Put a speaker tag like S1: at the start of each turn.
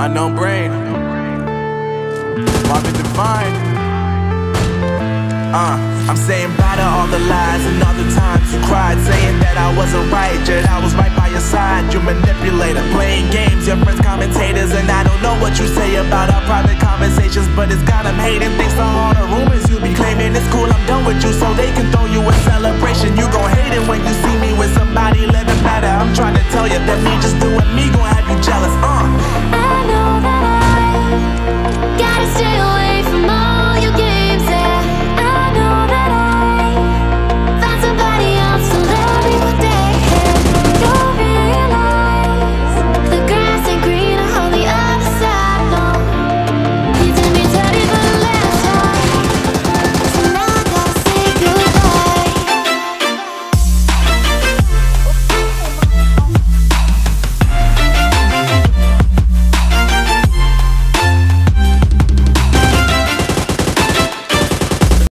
S1: Unknown brain, Marvin Divine. I'm saying bye to all the lies and all the times you cried, saying that I wasn't right, yet I was right by your side. You manipulator, playing games, your friends commentators, and I don't know what you say about our private conversations, but it's got them hating. Thanks to all the rumors you be claiming. It's cool, I'm done with you, so they can throw you a celebration. You gon' hate it when you see me with somebody living better. I'm trying to tell you that me just doing me gon' have you jealous.